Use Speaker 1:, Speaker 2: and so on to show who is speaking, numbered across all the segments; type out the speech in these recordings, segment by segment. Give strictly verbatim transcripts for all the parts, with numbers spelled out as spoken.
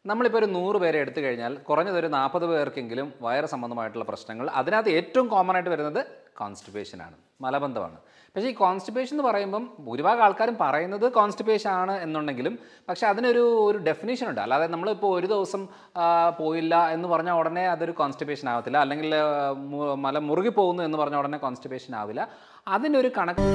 Speaker 1: നമ്മളിപ്പോൾ ഒരു നൂറ് പേരെ എടുത്തു കഴിഞ്ഞാൽ കുറഞ്ഞതൊരു നാൽപ്പത് പേർക്കെങ്കിലും വയറ് സംബന്ധമായിട്ടുള്ള പ്രശ്നങ്ങൾ അതിനകത്ത് ഏറ്റവും കോമൺ ആയിട്ട് വരുന്നത് കോൺസ്റ്റിപ്പേഷനാണ്, മലബന്ധമാണ്. പക്ഷേ ഈ കോൺസ്റ്റിപ്പേഷൻ എന്ന് പറയുമ്പം ഭൂരിഭാഗം ആൾക്കാരും പറയുന്നത് കോൺസ്റ്റിപ്പേഷൻ ആണ് എന്നുണ്ടെങ്കിലും പക്ഷേ അതിനൊരു ഒരു ഡെഫിനേഷൻ ഉണ്ട്. അല്ലാതെ നമ്മളിപ്പോൾ ഒരു ദിവസം പോയില്ല എന്ന് പറഞ്ഞാൽ ഉടനെ അതൊരു കോൺസ്റ്റിപ്പേഷൻ ആവത്തില്ല, അല്ലെങ്കിൽ മല മുറുകി പോകുന്നു എന്ന് പറഞ്ഞാൽ ഉടനെ കോൺസ്റ്റിപ്പേഷൻ ആവില്ല. അതിനൊരു കണക്ക്.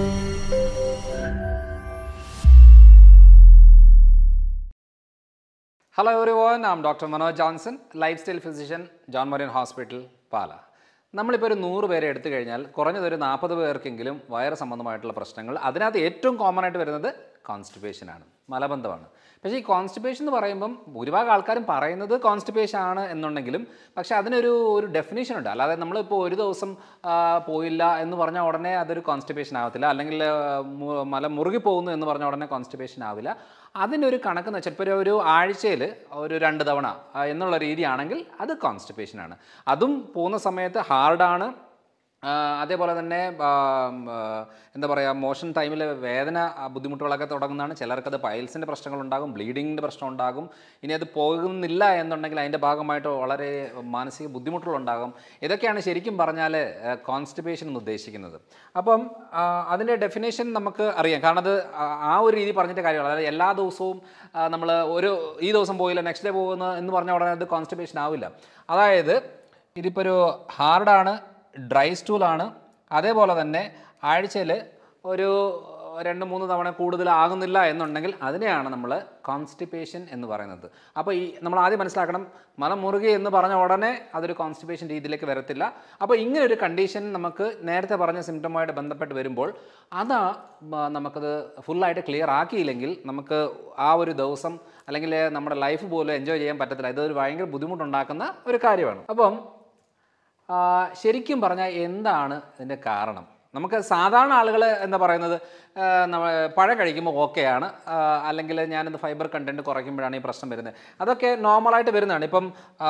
Speaker 1: Hello everyone, I'm Doctor Manoj Johnson, lifestyle physician, John Marion Hospital, Pala. നമ്മളിപ്പോൾ ഒരു നൂറ് പേരെ എടുത്തു കഴിഞ്ഞാൽ കുറഞ്ഞതൊരു നാൽപ്പത് പേർക്കെങ്കിലും വയറ് സംബന്ധമായിട്ടുള്ള പ്രശ്നങ്ങൾ അതിനകത്ത് ഏറ്റവും കോമൺ ആയിട്ട് വരുന്നത് കോൺസ്റ്റിപ്പേഷനാണ്, മലബന്ധമാണ്. പക്ഷേ ഈ കോൺസ്റ്റിപ്പേഷൻ എന്ന് പറയുമ്പം ഭൂരിഭാഗം ആൾക്കാരും പറയുന്നത് കോൺസ്റ്റിപ്പേഷൻ ആണ് എന്നുണ്ടെങ്കിലും പക്ഷേ അതിനൊരു ഒരു ഡെഫിനേഷൻ ഉണ്ട്. അല്ലാതെ നമ്മളിപ്പോൾ ഒരു ദിവസം പോയില്ല എന്ന് പറഞ്ഞാൽ ഉടനെ അതൊരു കോൺസ്റ്റിപ്പേഷൻ ആവത്തില്ല, അല്ലെങ്കിൽ മല മുറുകി പോകുന്നു എന്ന് പറഞ്ഞാൽ ഉടനെ കോൺസ്റ്റിപ്പേഷൻ ആവില്ല. അതിനൊരു കണക്കെന്ന് വെച്ചാൽ ഇപ്പോൾ ഒരു ആഴ്ചയിൽ ഒരു രണ്ട് തവണ എന്നുള്ള രീതിയാണെങ്കിൽ അത് കോൺസ്റ്റിപ്പേഷനാണ്. അതും പോകുന്ന സമയത്ത് ഹാർഡാണ്. അതേപോലെ തന്നെ എന്താ പറയുക, മോഷൻ ടൈമിൽ വേദന ബുദ്ധിമുട്ടുകളൊക്കെ തുടങ്ങുന്നതാണ്. ചിലർക്കത് പൈൽസിൻ്റെ പ്രശ്നങ്ങളുണ്ടാകും, ബ്ലീഡിങ്ങിൻ്റെ പ്രശ്നം ഉണ്ടാകും. ഇനി അത് പോകുന്നില്ല എന്നുണ്ടെങ്കിൽ അതിൻ്റെ ഭാഗമായിട്ട് വളരെ മാനസിക ബുദ്ധിമുട്ടുകളുണ്ടാകും. ഇതൊക്കെയാണ് ശരിക്കും പറഞ്ഞാൽ കോൺസ്റ്റിപ്പേഷൻ എന്ന് ഉദ്ദേശിക്കുന്നത്. അപ്പം അതിൻ്റെ ഡെഫിനേഷൻ നമുക്ക് അറിയാം, കാരണം അത് ആ ഒരു രീതി പറഞ്ഞിട്ട് കാര്യമാണ്. അതായത് എല്ലാ ദിവസവും നമ്മൾ ഒരു ഈ ദിവസം പോയില്ല നെക്സ്റ്റ് ഡേ പോകുന്ന എന്ന് പറഞ്ഞാൽ ഉടനെ അത് കോൺസ്റ്റിപ്പേഷൻ ആവില്ല. അതായത് ഇതിപ്പോൾ ഒരു ഹാർഡാണ്, ഡ്രൈ സ്റ്റൂളാണ്, അതേപോലെ തന്നെ ആഴ്ചയിൽ ഒരു രണ്ട് മൂന്ന് തവണ കൂടുതലാകുന്നില്ല എന്നുണ്ടെങ്കിൽ അതിനെയാണ് നമ്മൾ കോൺസ്റ്റിപ്പേഷൻ എന്ന് പറയുന്നത്. അപ്പോൾ ഈ നമ്മൾ ആദ്യം മനസ്സിലാക്കണം, മലം മുറുകി എന്ന് പറഞ്ഞ ഉടനെ അതൊരു കോൺസ്റ്റിപ്പേഷൻ രീതിയിലേക്ക് വരത്തില്ല. അപ്പോൾ ഇങ്ങനെ ഒരു കണ്ടീഷൻ നമുക്ക് നേരത്തെ പറഞ്ഞ സിംറ്റവുമായിട്ട് ബന്ധപ്പെട്ട് വരുമ്പോൾ അതാ നമുക്കത് ഫുള്ളായിട്ട് ക്ലിയർ ആക്കിയില്ലെങ്കിൽ നമുക്ക് ആ ഒരു ദിവസം അല്ലെങ്കിൽ നമ്മുടെ ലൈഫ് പോലും എൻജോയ് ചെയ്യാൻ പറ്റത്തില്ല. ഇതൊരു ഭയങ്കര ബുദ്ധിമുട്ടുണ്ടാക്കുന്ന ഒരു കാര്യമാണ്. അപ്പം ശരിക്കും പറഞ്ഞാൽ എന്താണ് ഇതിൻ്റെ കാരണം? നമുക്ക് സാധാരണ ആളുകൾ എന്താ പറയുന്നത്, പഴം കഴിക്കുമ്പോൾ ഓക്കെയാണ്, അല്ലെങ്കിൽ ഞാനിത് ഫൈബർ കണ്ടൻറ്റ് കുറയ്ക്കുമ്പോഴാണ് ഈ പ്രശ്നം വരുന്നത്. അതൊക്കെ നോർമലായിട്ട് വരുന്നതാണ്. ഇപ്പം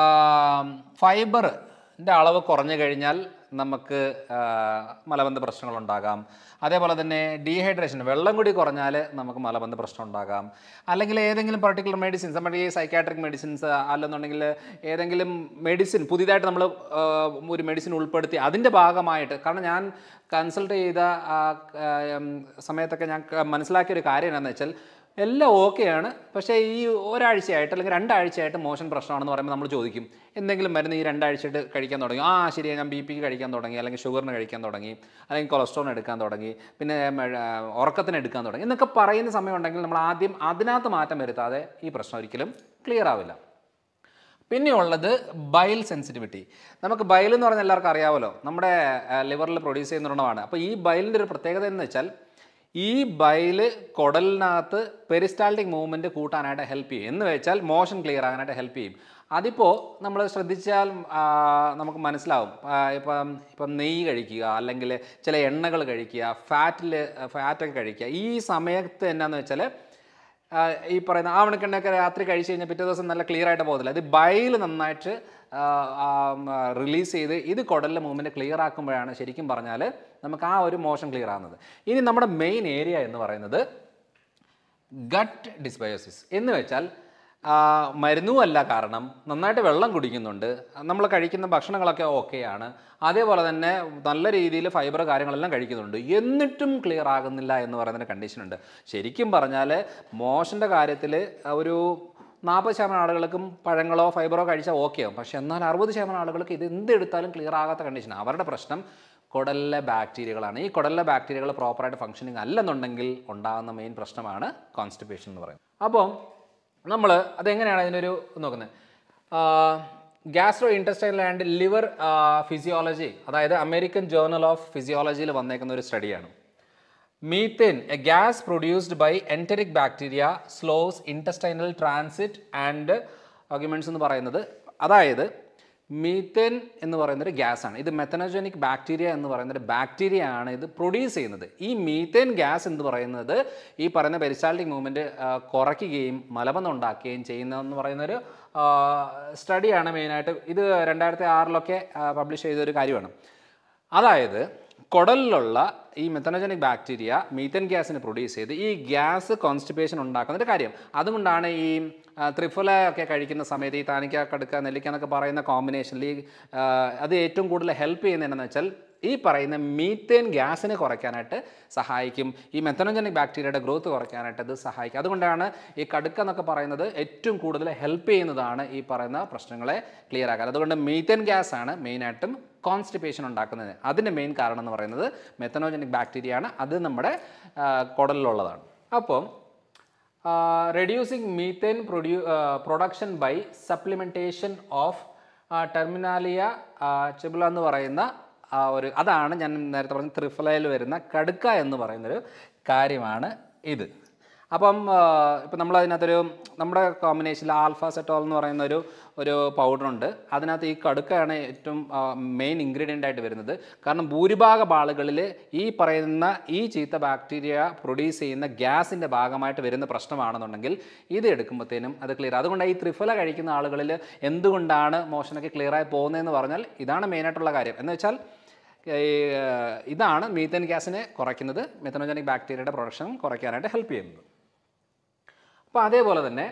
Speaker 1: ഫൈബറിൻ്റെ അളവ് കുറഞ്ഞു കഴിഞ്ഞാൽ നമുക്ക് മലബന്ധ പ്രശ്നങ്ങളുണ്ടാകാം. അതേപോലെ തന്നെ ഡീഹൈഡ്രേഷൻ, വെള്ളം കൂടി കുറഞ്ഞാൽ നമുക്ക് മലബന്ധ പ്രശ്നം ഉണ്ടാകാം. അല്ലെങ്കിൽ ഏതെങ്കിലും പർട്ടിക്കുലർ മെഡിസിൻസ്, നമ്മുടെ ഈ സൈക്കാട്രിക് മെഡിസിൻസ് അല്ലെന്നുണ്ടെങ്കിൽ ഏതെങ്കിലും മെഡിസിൻ പുതിയതായിട്ട് നമ്മൾ ഒരു മെഡിസിൻ ഉൾപ്പെടുത്തി അതിൻ്റെ ഭാഗമായിട്ട്, കാരണം ഞാൻ കൺസൾട്ട് ചെയ്ത സമയത്തൊക്കെ ഞാൻ മനസ്സിലാക്കിയൊരു കാര്യം എന്താണെന്ന് വെച്ചാൽ എല്ലാം ഓക്കെയാണ്, പക്ഷേ ഈ ഒരാഴ്ചയായിട്ട് അല്ലെങ്കിൽ രണ്ടാഴ്ചയായിട്ട് മോഷൻ പ്രശ്നമാണെന്ന് പറയുമ്പോൾ നമ്മൾ ചോദിക്കും, എന്തെങ്കിലും മരുന്ന് ഈ രണ്ടാഴ്ചയായിട്ട് കഴിക്കാൻ തുടങ്ങി? ആ ശരിയാണ്, ഞാൻ ബി പിക്ക് കഴിക്കാൻ തുടങ്ങി, അല്ലെങ്കിൽ ഷുഗറിന് കഴിക്കാൻ തുടങ്ങി, അല്ലെങ്കിൽ കൊളസ്ട്രോളിന് എടുക്കാൻ തുടങ്ങി, പിന്നെ ഉറക്കത്തിന് എടുക്കാൻ തുടങ്ങി എന്നൊക്കെ പറയുന്ന സമയം ഉണ്ടെങ്കിൽ നമ്മൾ ആദ്യം അതിനകത്ത് മാറ്റം വരുത്താതെ ഈ പ്രശ്നം ഒരിക്കലും ക്ലിയർ ആവില്ല. പിന്നെയുള്ളത് ബൈൽ സെൻസിറ്റിവിറ്റി. നമുക്ക് ബൈൽ എന്ന് പറഞ്ഞാൽ എല്ലാവർക്കും അറിയാമല്ലോ, നമ്മുടെ ലിവറിൽ പ്രൊഡ്യൂസ് ചെയ്യുന്ന ഒരെണ്ണമാണ്. അപ്പോൾ ഈ ബൈലിൻ്റെ ഒരു പ്രത്യേകത എന്ന് വെച്ചാൽ ഈ ബൈല് കുടലിനകത്ത് പെരിസ്റ്റാൾട്ടിക് മൂവ്മെൻറ്റ് കൂട്ടാനായിട്ട് ഹെൽപ്പ് ചെയ്യും. എന്ന് വെച്ചാൽ മോഷൻ ക്ലിയർ ആകാനായിട്ട് ഹെൽപ്പ് ചെയ്യും. അതിപ്പോൾ നമ്മൾ ശ്രദ്ധിച്ചാൽ നമുക്ക് മനസ്സിലാവും. ഇപ്പം ഇപ്പം നെയ്യ് കഴിക്കുക, അല്ലെങ്കിൽ ചില എണ്ണകൾ കഴിക്കുക, ഫാറ്റിൽ ഫാറ്റൊക്കെ കഴിക്കുക, ഈ സമയത്ത് എന്നാന്ന് വെച്ചാൽ ഈ പറയുന്ന ആവണക്കെണ്ണയൊക്കെ രാത്രി കഴിച്ച് കഴിഞ്ഞാൽ പിറ്റേ ദിവസം നല്ല ക്ലിയർ ആയിട്ട് പോകത്തില്ല. ഇത് ബൈൽ നന്നായിട്ട് റിലീസ് ചെയ്ത് ഇത് കുടലിലെ മൂവ്മെൻറ്റ് ക്ലിയർ ആക്കുമ്പോഴാണ് ശരിക്കും പറഞ്ഞാൽ നമുക്ക് ആ ഒരു മോഷൻ ക്ലിയർ ആകുന്നത്. ഇനി നമ്മുടെ മെയിൻ ഏരിയ എന്ന് പറയുന്നത് ഗട്ട് ഡിസ്ബയോസിസ് എന്ന് വെച്ചാൽ മരുന്നുമല്ല, കാരണം നന്നായിട്ട് വെള്ളം കുടിക്കുന്നുണ്ട്, നമ്മൾ കഴിക്കുന്ന ഭക്ഷണങ്ങളൊക്കെ ഓക്കെയാണ്, അതേപോലെ തന്നെ നല്ല രീതിയിൽ ഫൈബർ കാര്യങ്ങളെല്ലാം കഴിക്കുന്നുണ്ട്, എന്നിട്ടും ക്ലിയർ ആകുന്നില്ല എന്ന് പറയുന്ന കണ്ടീഷനുണ്ട്. ശരിക്കും പറഞ്ഞാൽ മോഷൻ്റെ കാര്യത്തിൽ ഒരു നാൽപ്പത് ശതമാനം ആളുകൾക്കും പഴങ്ങളോ ഫൈബറോ കഴിച്ചാൽ ഓക്കെ ആവും. പക്ഷേ എന്നാൽ അറുപത് ശതമാനം ആളുകൾക്ക് ഇത് എന്തെടുത്താലും ക്ലിയർ ആകാത്ത കണ്ടീഷനാണ്. അവരുടെ പ്രശ്നം കുടലിലെ ബാക്ടീരിയകളാണ്. ഈ കുടലിലെ ബാക്ടീരിയകൾ പ്രോപ്പറായിട്ട് ഫങ്ഷനിങ് അല്ലെന്നുണ്ടെങ്കിൽ ഉണ്ടാകുന്ന മെയിൻ പ്രശ്നമാണ് കോൺസ്റ്റിപ്പേഷൻ എന്ന് പറയുന്നത്. അപ്പോൾ നമ്മൾ അതെങ്ങനെയാണ് അതിനൊരു നോക്കുന്നത്? Gastrointestinal and liver physiology, അതായത് അമേരിക്കൻ ജേർണൽ ഓഫ് ഫിസിയോളജിയിൽ വന്നേക്കുന്ന ഒരു സ്റ്റഡിയാണ്. Methane, a gas produced by enteric bacteria, slows intestinal transit and arguments എന്ന് പറയുന്നത്, അതായത് മീത്തേൻ എന്ന് പറയുന്നൊരു ഗ്യാസാണ്. ഇത് മെത്തനോജനിക് ബാക്ടീരിയ എന്ന് പറയുന്നൊരു ബാക്ടീരിയ ആണ് ഇത് പ്രൊഡ്യൂസ് ചെയ്യുന്നത്. ഈ മീത്തേൻ ഗ്യാസ് എന്ന് പറയുന്നത് ഈ പറയുന്ന പെരിസ്റ്റാൾട്ടിക് മൂവ്മെൻറ്റ് കുറയ്ക്കുകയും മലബന്ധം ഉണ്ടാക്കുകയും ചെയ്യുന്നതെന്ന് പറയുന്നൊരു സ്റ്റഡിയാണ് മെയിനായിട്ട്. ഇത് രണ്ടായിരത്തി ആറിലൊക്കെ പബ്ലിഷ് ചെയ്തൊരു കാര്യമാണ്. അതായത് കുടലിലുള്ള ഈ മെത്തനോജനിക് ബാക്ടീരിയ മീത്തേൻ ഗ്യാസിന് പ്രൊഡ്യൂസ് ചെയ്ത് ഈ ഗ്യാസ് കോൺസ്റ്റിപ്പേഷൻ ഉണ്ടാക്കുന്നൊരു കാര്യം. അതുകൊണ്ടാണ് ഈ ത്രിഫല ഒക്കെ കഴിക്കുന്ന സമയത്ത് ഈ താനിക്ക കടുക്ക നെല്ലിക്ക എന്നൊക്കെ പറയുന്ന കോമ്പിനേഷനിൽ ഈ അത് ഏറ്റവും കൂടുതൽ ഹെൽപ്പ് ചെയ്യുന്നതെന്ന് വെച്ചാൽ ഈ പറയുന്ന മീത്തേൻ ഗ്യാസിനെ കുറയ്ക്കാനായിട്ട് സഹായിക്കും. ഈ മെത്തനോജനിക് ബാക്ടീരിയയുടെ ഗ്രോത്ത് കുറയ്ക്കാനായിട്ട് അത് സഹായിക്കും. അതുകൊണ്ടാണ് ഈ കടുക്ക എന്നൊക്കെ പറയുന്നത് ഏറ്റവും കൂടുതൽ ഹെൽപ്പ് ചെയ്യുന്നതാണ് ഈ പറയുന്ന പ്രശ്നങ്ങളെ ക്ലിയർ ആക്കാൻ. അതുകൊണ്ട് മീത്തേൻ ഗ്യാസ് ആണ് മെയിനായിട്ടും കോൺസ്റ്റിപ്പേഷൻ ഉണ്ടാക്കുന്നത്. അതിൻ്റെ മെയിൻ കാരണം എന്ന് പറയുന്നത് മെത്തനോജനിക് ബാക്ടീരിയ ആണ്. അത് നമ്മുടെ കുടലിലുള്ളതാണ്. അപ്പോൾ റെഡ്യൂസിങ് മീത്തേൻ പ്രൊഡ്യൂ production by supplementation of Terminalia chebula എന്ന് പറയുന്ന ഒരു അതാണ് ഞാൻ നേരത്തെ പറഞ്ഞ ത്രിഫലയിൽ വരുന്ന കടുക്ക എന്ന് പറയുന്നൊരു കാര്യമാണ് ഇത്. അപ്പം ഇപ്പം നമ്മളതിനകത്തൊരു നമ്മുടെ കോമ്പിനേഷനിൽ ആൽഫ സെറ്റോൾ എന്ന് പറയുന്ന ഒരു ഒരു പൗഡറുണ്ട്. അതിനകത്ത് ഈ കടുക്കയാണ് ഏറ്റവും മെയിൻ ഇൻഗ്രീഡിയൻ്റ് ആയിട്ട് വരുന്നത്. കാരണം ഭൂരിഭാഗം ആളുകളിൽ ഈ പറയുന്ന ഈ ചീത്ത ബാക്ടീരിയ പ്രൊഡ്യൂസ് ചെയ്യുന്ന ഗ്യാസിൻ്റെ ഭാഗമായിട്ട് വരുന്ന പ്രശ്നമാണെന്നുണ്ടെങ്കിൽ ഇത് എടുക്കുമ്പോഴത്തേനും അത് ക്ലിയർ. അതുകൊണ്ട് ഈ ത്രിഫല കഴിക്കുന്ന ആളുകളിൽ എന്തുകൊണ്ടാണ് മോഷനൊക്കെ ക്ലിയറായി പോകുന്നതെന്ന് പറഞ്ഞാൽ ഇതാണ് മെയിനായിട്ടുള്ള കാര്യം. എന്ന് വെച്ചാൽ ഇതാണ് മീത്തേൻ ഗ്യാസിനെ കുറയ്ക്കുന്നത്, മെത്തനോജനിക് ബാക്ടീരിയയുടെ പ്രൊഡക്ഷൻ കുറയ്ക്കാനായിട്ട് ഹെൽപ്പ് ചെയ്യുന്നത്. അപ്പോൾ അതേപോലെ തന്നെ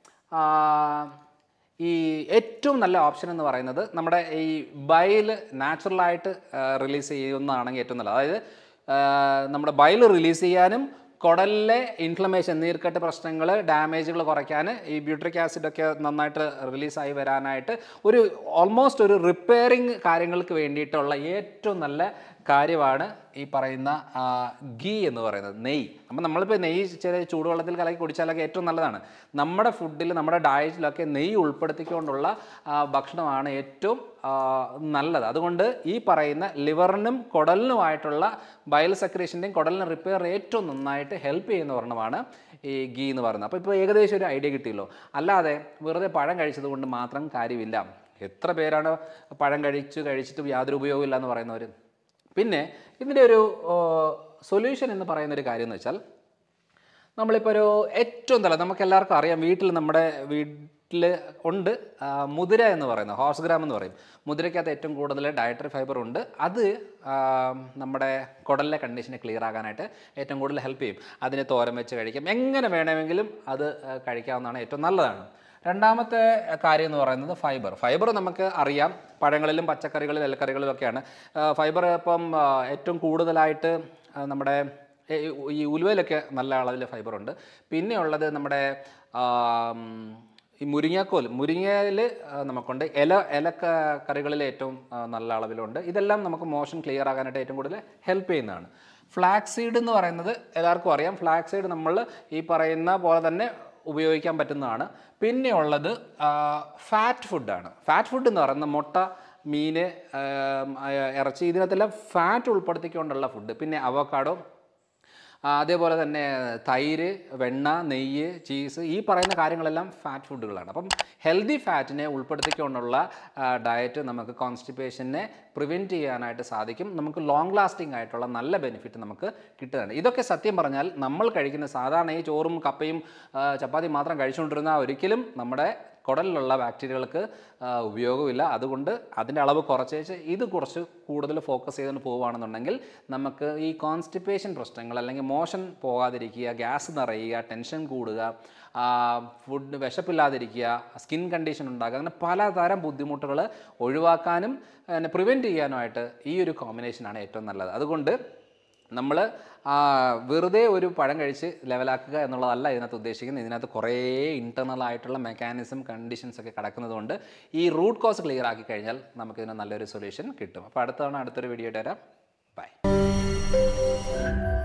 Speaker 1: ഈ ഏറ്റവും നല്ല ഓപ്ഷൻ എന്ന് പറയുന്നത് നമ്മുടെ ഈ ബൈൽ നാച്ചുറലായിട്ട് റിലീസ് ചെയ്യുന്നതാണെങ്കിൽ ഏറ്റവും നല്ലത്. അതായത് നമ്മുടെ ബൈൽ റിലീസ് ചെയ്യാനും കുടലിലെ ഇൻഫ്ലമേഷൻ, നീർക്കെട്ട് പ്രശ്നങ്ങൾ, ഡാമേജുകൾ കുറയ്ക്കാൻ ഈ ബ്യൂട്രിക് ആസിഡൊക്കെ നന്നായിട്ട് റിലീസായി വരാനായിട്ട് ഒരു ഓൾമോസ്റ്റ് ഒരു റിപ്പയറിങ് കാര്യങ്ങൾക്ക് വേണ്ടിയിട്ടുള്ള ഏറ്റവും നല്ല കാര്യമാണ് ഈ പറയുന്ന ഗീ എന്ന് പറയുന്നത്, നെയ്യ്. അപ്പം നമ്മളിപ്പോൾ നെയ്യ് ചെറിയ ചൂടുവെള്ളത്തിൽ കലക്കി കുടിച്ചാലൊക്കെ ഏറ്റവും നല്ലതാണ്. നമ്മുടെ ഫുഡിൽ നമ്മുടെ ഡയറ്റിലൊക്കെ നെയ്യ് ഉൾപ്പെടുത്തിക്കൊണ്ടുള്ള ഭക്ഷണമാണ് ഏറ്റവും നല്ലത്. അതുകൊണ്ട് ഈ പറയുന്ന ലിവറിനും കുടലിനുമായിട്ടുള്ള ബയൽ സെക്രീഷൻ്റെയും കുടലിനെ റിപ്പയർ ഏറ്റവും നന്നായിട്ട് ഹെൽപ്പ് ചെയ്യുന്ന ഒരെണ്ണമാണ് ഈ ഗീ എന്ന് പറയുന്നത്. അപ്പോൾ ഇപ്പോൾ ഏകദേശം ഒരു ഐഡിയ കിട്ടിയല്ലോ. അല്ലാതെ വെറുതെ പഴം കഴിച്ചത് കൊണ്ട് മാത്രം കാര്യമില്ല. എത്ര പേരാണ് പഴം കഴിച്ച് കഴിച്ചിട്ട് യാതൊരു ഉപയോഗമില്ല എന്ന് പറയുന്നവർ. പിന്നെ ഇതിൻ്റെ ഒരു സൊല്യൂഷൻ എന്ന് പറയുന്നൊരു കാര്യം എന്ന് വെച്ചാൽ നമ്മളിപ്പോൾ ഒരു ഏറ്റവും തല നമുക്ക് എല്ലാവർക്കും അറിയാം, വീട്ടിൽ നമ്മുടെ വീട്ടിൽ ഉണ്ട് മുതിര എന്ന് പറയുന്നത്, ഹോർസ് ഗ്രാം എന്ന് പറയും. മുതിരയ്ക്കകത്ത് ഏറ്റവും കൂടുതൽ ഡയറ്ററി ഫൈബർ ഉണ്ട്. അത് നമ്മുടെ കുടലിലെ കണ്ടീഷനെ ക്ലിയർ ആകാനായിട്ട് ഏറ്റവും കൂടുതൽ ഹെൽപ്പ് ചെയ്യും. അതിനെ തോരൻ വെച്ച് കഴിക്കാം, എങ്ങനെ വേണമെങ്കിലും അത് കഴിക്കാവുന്നതാണ്, ഏറ്റവും നല്ലതാണ്. രണ്ടാമത്തെ കാര്യം എന്ന് പറയുന്നത് ഫൈബർ. ഫൈബർ നമുക്ക് അറിയാം, പഴങ്ങളിലും പച്ചക്കറികളിലും ഇലക്കറികളിലും ഒക്കെയാണ് ഫൈബർ. ഇപ്പം ഏറ്റവും കൂടുതലായിട്ട് നമ്മുടെ ഈ ഉലുവയിലൊക്കെ നല്ല അളവിൽ ഫൈബറുണ്ട്. പിന്നെ ഉള്ളത് നമ്മുടെ ഈ മുരിങ്ങാക്കോൽ, മുരിങ്ങയിൽ നമുക്കുണ്ട്. ഇല ഇലക്ക കറികളിൽ ഏറ്റവും നല്ല അളവിലുണ്ട്. ഇതെല്ലാം നമുക്ക് മോഷൻ ക്ലിയർ ആകാനായിട്ട് ഏറ്റവും കൂടുതൽ ഹെൽപ്പ് ചെയ്യുന്നതാണ്. ഫ്ലാക്സ് സീഡ് എന്ന് പറയുന്നത് എല്ലാവർക്കും അറിയാം. ഫ്ലാക്സ് സീഡ് നമ്മൾ ഈ പറയുന്ന പോലെ തന്നെ ഉപയോഗിക്കാൻ പറ്റുന്നതാണ്. പിന്നെ ഉള്ളത് ഫാറ്റ് ഫുഡാണ്. ഫാറ്റ് ഫുഡ് എന്ന് പറയുന്നത് മുട്ട, മീൻ, ഇറച്ചി, ഇതിനകത്തെല്ലാം ഫാറ്റ് ഉൾപ്പെടുത്തിക്കൊണ്ടുള്ള ഫുഡ്. പിന്നെ അവോക്കാഡോ, അതേപോലെ തന്നെ തൈര്, വെണ്ണ, നെയ്യ്, ചീസ്, ഈ പറയുന്ന കാര്യങ്ങളെല്ലാം ഫാറ്റ് ഫുഡുകളാണ്. അപ്പം ഹെൽത്തി ഫാറ്റിനെ ഉൾപ്പെടുത്തിക്കൊണ്ടുള്ള ഡയറ്റ് നമുക്ക് കോൺസ്റ്റിപ്പേഷനെ പ്രിവെൻറ്റ് ചെയ്യാനായിട്ട് സാധിക്കും. നമുക്ക് ലോങ് ലാസ്റ്റിംഗ് ആയിട്ടുള്ള നല്ല ബെനിഫിറ്റ് നമുക്ക് കിട്ടുന്നുണ്ട്. ഇതൊക്കെ സത്യം പറഞ്ഞാൽ നമ്മൾ കഴിക്കുന്ന സാധാരണ ഈ ചോറും കപ്പയും ചപ്പാത്തിയും മാത്രം കഴിച്ചുകൊണ്ടിരുന്ന ഒരിക്കലും നമ്മുടെ കുടലിലുള്ള ബാക്ടീരിയകൾക്ക് ഉപയോഗമില്ല. അതുകൊണ്ട് അതിൻ്റെ അളവ് കുറച്ചേച്ച് ഇത് കുറച്ച് കൂടുതൽ ഫോക്കസ് ചെയ്തുകൊണ്ട് പോവുകയാണെന്നുണ്ടെങ്കിൽ നമുക്ക് ഈ കോൺസ്റ്റിപ്പേഷൻ പ്രശ്നങ്ങൾ, അല്ലെങ്കിൽ മോഷൻ പോകാതിരിക്കുക, ഗ്യാസ് നിറയുക, ടെൻഷൻ കൂടുക, ഫുഡ് വിശപ്പില്ലാതിരിക്കുക, സ്കിൻ കണ്ടീഷൻ ഉണ്ടാകുക, അങ്ങനെ പലതരം ബുദ്ധിമുട്ടുകൾ ഒഴിവാക്കാനും പ്രിവെൻറ്റ് ചെയ്യാനുമായിട്ട് ഈ ഒരു കോമ്പിനേഷനാണ് ഏറ്റവും നല്ലത്. അതുകൊണ്ട് നമ്മൾ വെറുതെ ഒരു പഴം കഴിച്ച് ലെവലാക്കുക എന്നുള്ളതല്ല ഇതിനകത്ത് ഉദ്ദേശിക്കുന്നത്. ഇതിനകത്ത് കുറേ ഇൻറ്റർണൽ ആയിട്ടുള്ള മെക്കാനിസം, കണ്ടീഷൻസ് ഒക്കെ കിടക്കുന്നതുകൊണ്ട് ഈ റൂട്ട് കോസ് ക്ലിയർ ആക്കി കഴിഞ്ഞാൽ നമുക്കിതിന് നല്ലൊരു സൊല്യൂഷൻ കിട്ടും. അപ്പോൾ അടുത്തവണ അടുത്തൊരു വീഡിയോ ആയിട്ട് വരാം. ബൈ.